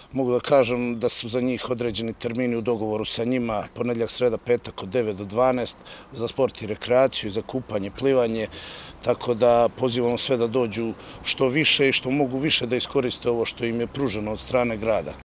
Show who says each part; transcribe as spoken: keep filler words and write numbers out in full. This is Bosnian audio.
Speaker 1: Mogu da kažem da su za njih određeni termini u dogovoru sa njima, ponedjeljak, sreda, petak od devet do dvanaest, za sport i rekreaciju, za kupanje, plivanje, tako da pozivamo sve da dođu što više i što mogu više da iskoriste ovo što im je pruženo od strane grada.